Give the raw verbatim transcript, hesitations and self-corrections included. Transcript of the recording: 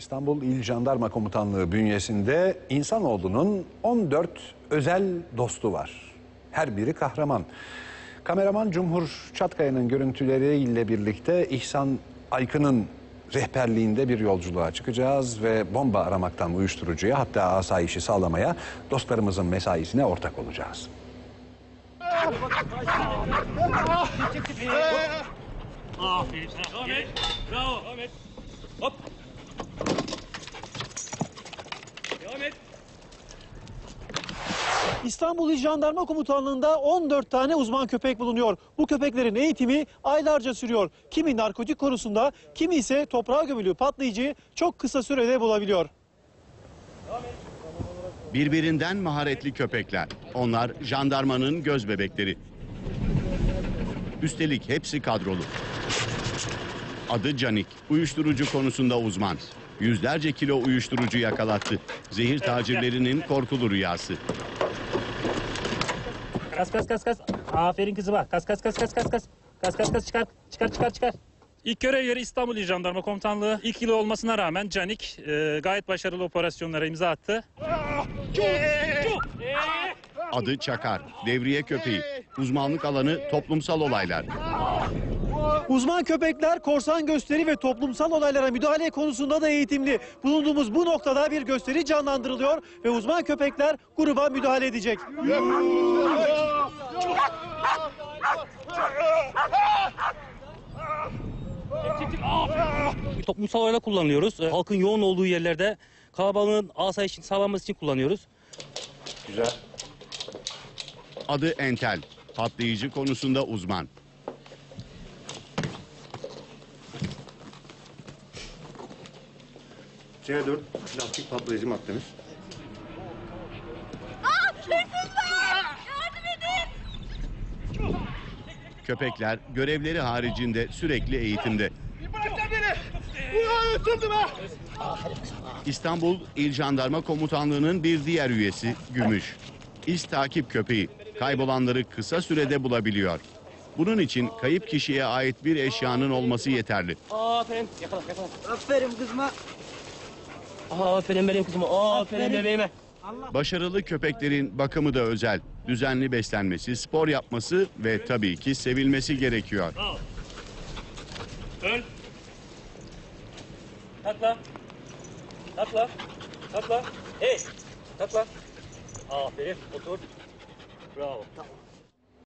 İstanbul İl Jandarma Komutanlığı bünyesinde insanoğlunun on dört özel dostu var. Her biri kahraman. Kameraman Cumhur Çatkaya'nın görüntüleriyle birlikte İhsan Aykın'ın rehberliğinde bir yolculuğa çıkacağız ve bomba aramaktan uyuşturucuya, hatta asayişi sağlamaya, dostlarımızın mesaisine ortak olacağız. Aferin sana. Ahmet. Bravo. Ahmet. Hop. Devam et. İstanbul İl Jandarma Komutanlığı'nda on dört tane uzman köpek bulunuyor. Bu köpeklerin eğitimi aylarca sürüyor. Kimi narkotik konusunda, kimi ise toprağa gömülü patlayıcı çok kısa sürede bulabiliyor. Birbirinden maharetli köpekler. Onlar jandarmanın göz bebekleri. Üstelik hepsi kadrolu. Adı Canik. Uyuşturucu konusunda uzman. Yüzlerce kilo uyuşturucu yakalattı. Zehir tacirlerinin korkulu rüyası. Kas kas kas kas. Aferin kızıma. Kas kas kas kas kas kas. Kas kas kas çıkar. Çıkar çıkar çıkar. İlk görev yeri İstanbul İl Jandarma Komutanlığı. İlk yılı olmasına rağmen Canik e, gayet başarılı operasyonlara imza attı. Adı Çakar. Devriye köpeği. Uzmanlık alanı toplumsal olaylar. Uzman köpekler korsan gösteri ve toplumsal olaylara müdahale konusunda da eğitimli. Bulunduğumuz bu noktada bir gösteri canlandırılıyor ve uzman köpekler gruba müdahale edecek. Toplumsal olaylar kullanıyoruz. Halkın yoğun olduğu yerlerde kalabalığın asayişini sağlanması için kullanıyoruz. Güzel. Adı Entel. Patlayıcı konusunda uzman. C dört plastik patlayıcı maddemiz. Aa, hırsızlar! Yardım edin! Köpekler görevleri haricinde sürekli eğitimde. İstanbul İl Jandarma Komutanlığı'nın bir diğer üyesi Gümüş. İz takip köpeği. Kaybolanları kısa sürede bulabiliyor. Bunun için kayıp kişiye ait bir eşyanın olması yeterli. Aferin. Yakala yakala. Aferin kızıma. Aferin benim kızıma. Aferin, Aferin. bebeğime. Başarılı köpeklerin bakımı da özel. Düzenli beslenmesi, spor yapması ve tabii ki sevilmesi gerekiyor. Al. Ön. Takla. Takla. Takla. Hey. Takla. Aferin. Otur. Bravo. Tamam.